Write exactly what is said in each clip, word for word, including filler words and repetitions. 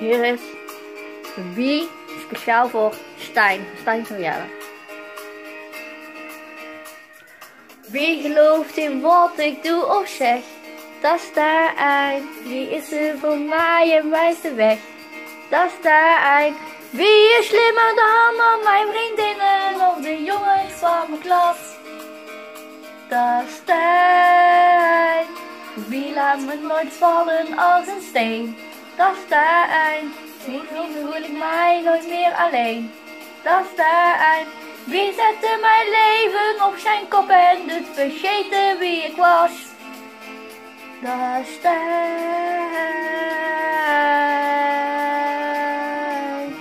Hier is Wie, speciaal voor Stijn, Stijn van Jelle. Wie gelooft in wat ik doe of zeg? Dat is Stijn. Wie is er voor mij en wijst de weg? Dat is Stijn. Wie is slimmer dan mijn vriendinnen of de jongens van mijn klas? Dat is Stijn. Wie laat me nooit vallen als een steen? Dat is Stijn. Wie voel ik mij nooit meer alleen? Dat is Stijn. Wie zette mijn leven op zijn kop en doet vergeten wie ik was? Dat is Stijn.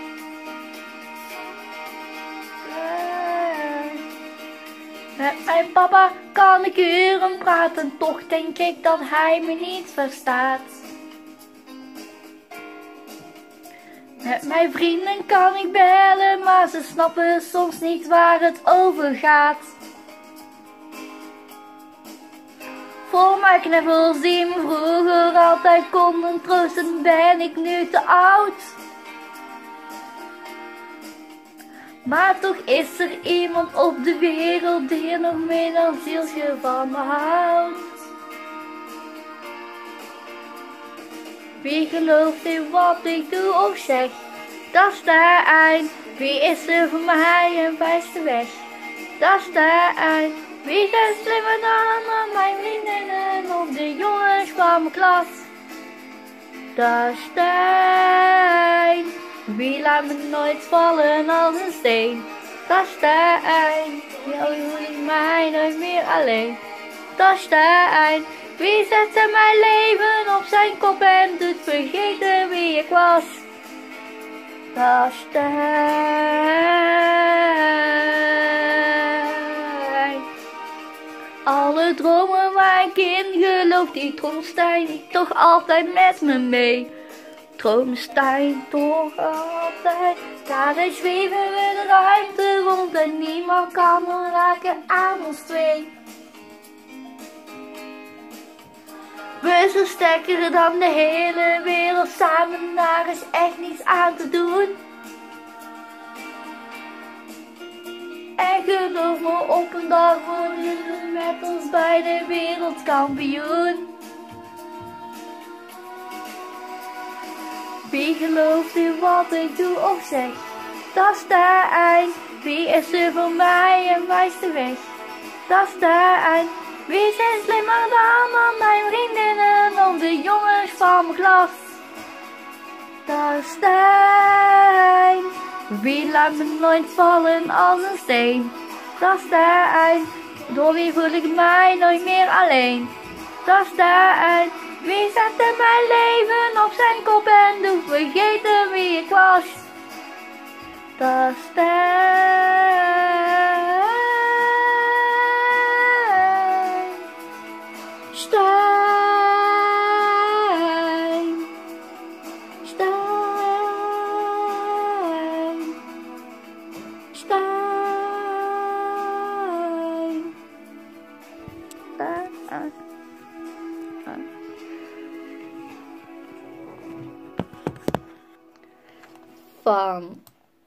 Met mijn papa kan ik uren praten, toch denk ik dat hij me niet verstaat. Met mijn vrienden kan ik bellen, maar ze snappen soms niet waar het over gaat. Voor mijn knuffels die me vroeger altijd konden troosten, ben ik nu te oud. Maar toch is er iemand op de wereld die er nog meer dan zielsje van me houdt. Wie gelooft in wat ik doe of zeg? Dat is Stijn. Wie is er voor mij en wijst de weg? Dat is Stijn. Wie is slimmer dan mijn vriendinnen of de jongens van mijn klas? Dat is Stijn. Wie laat me nooit vallen als een steen? Dat is Stijn. Wie voel ik mij nooit meer alleen? Dat is Stijn. Wie zette mijn leven op zijn kop en doet vergeten wie ik was? Dat is Stijn. Alle dromen waar ik in geloof, die droomt Stijn toch altijd met me mee. Droomt Stijn toch altijd. Daarin zweven we de ruimte rond en niemand kan me raken aan ons twee. We zijn sterker dan de hele wereld samen, daar is echt niets aan te doen. En geloof me, op een dag worden we met ons beide wereldkampioen. Wie gelooft in wat ik doe of zeg? Dat is Stijn. Wie is er voor mij en wijst de weg? Dat is Stijn. Wie zijn slimmer dan mijn vriendinnen of de jongens van mijn klas? Dat is Stijn. Wie laat me nooit vallen als een steen? Dat is Stijn. Door wie voel ik mij nooit meer alleen? Dat is Stijn. Wie zette mijn leven op zijn kop en doet vergeten wie ik was? Dat is Stijn. Stijn, Stijn, Stijn, Stijn. Van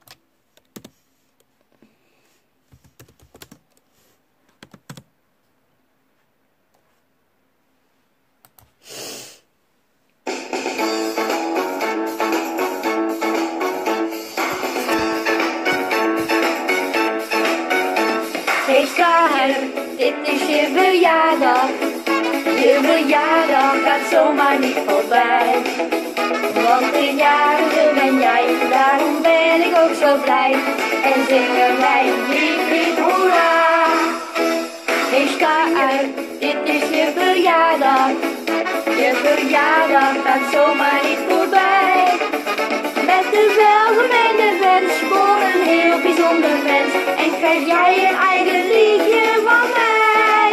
Hey Stijn, dit is je verjaardag. Je verjaardag gaat zomaar niet voorbij. Want een jarige ben jij, daarom ben ik ook zo blij. En zingen wij hiep hiep hoera. Hey Stijn, dit is je verjaardag. Je verjaardag gaat zomaar niet voorbij. Met de welgemeende wens voor een heel bijzonder mens. En krijg jij een eigen liedje van mij.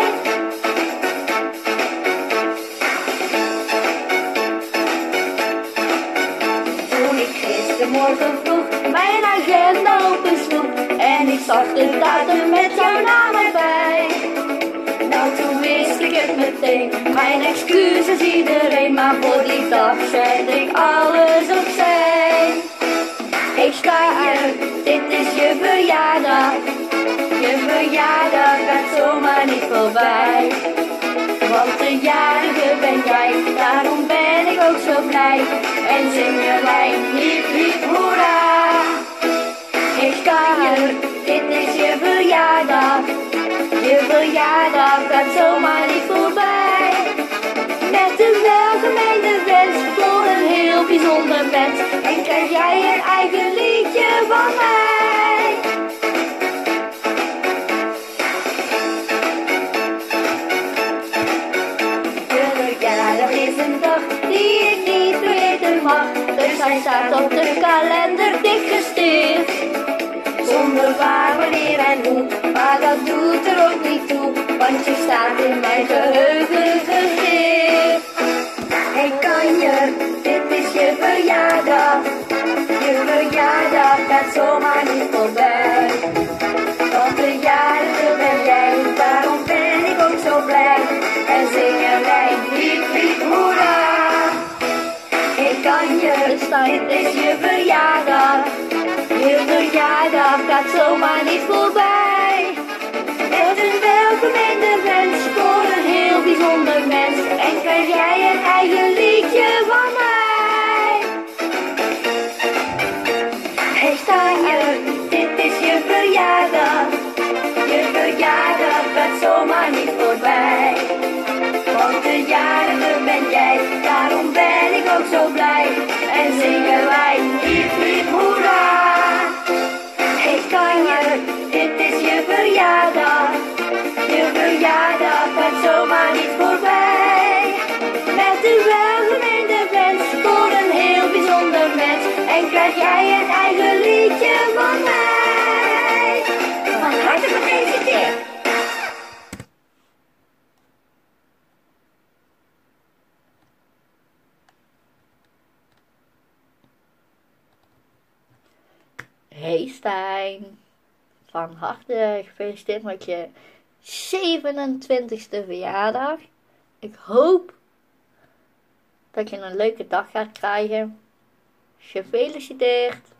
Toen ik gistermorgen vroeg mijn agenda opensloeg en ik zag de datum met jouw naam erbij. jou, toen wist ik het meteen. Mijn excuses iedereen, maar voor die dag zet ik alles opzij. Ik sta er, dit is je verjaardag. Je verjaardag gaat zomaar niet voorbij. Want de jarige ben jij, daarom ben ik ook zo blij. En zingen wij hiep hiep hoera. Ik sta er, dit is je verjaardag. Je verjaardag gaat zomaar niet voorbij. Met een welgemeende wens voor een heel bijzonder mens. En krijg jij een eigen liedje van mij. Je verjaardag is een dag die ik niet vergeten mag. Dus hij staat op de kalender dik gesticht. Zonder waar, wanneer en hoe, maar dat doet er ook niet toe, want je staat in mijn geheugen gericht. Ik kan je, dit is je verjaardag. Je verjaardag gaat zomaar niet voorbij. Want de jarige ben jij, daarom ben ik ook zo blij. En zingen wij hiep hiep hoera. Ik kan je, dit is je verjaardag. Je verjaardag gaat zomaar niet voorbij. Met een welgemeende wens voor een heel bijzonder mens. En krijg jij een eigen liedje van mij. Hey, sta je, dit is je verjaardag. Je verjaardag gaat zomaar niet voorbij. Want de jarige ben jij, daarom ben ik ook zo blij. En zingen wij hiep hiep hoera. Ik kan je, dit is je verjaardag. Je verjaardag gaat zomaar niet voorbij. Met een welgemeende wens voor een heel bijzonder mens. En krijg jij een eigen liedje van mij. Van harte gefeliciteerd. Hey Stijn, van harte gefeliciteerd met je zevenentwintigste verjaardag. Ik hoop dat je een leuke dag gaat krijgen. Gefeliciteerd.